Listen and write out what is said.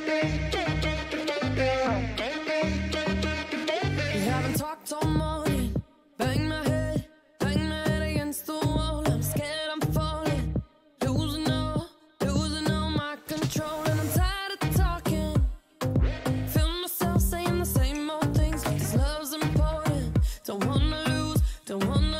We haven't talked all morning. Bang my head against the wall. I'm scared I'm falling, losing all my control. And I'm tired of talking. Feel myself saying the same old things, but this love's important. Don't wanna lose, don't wanna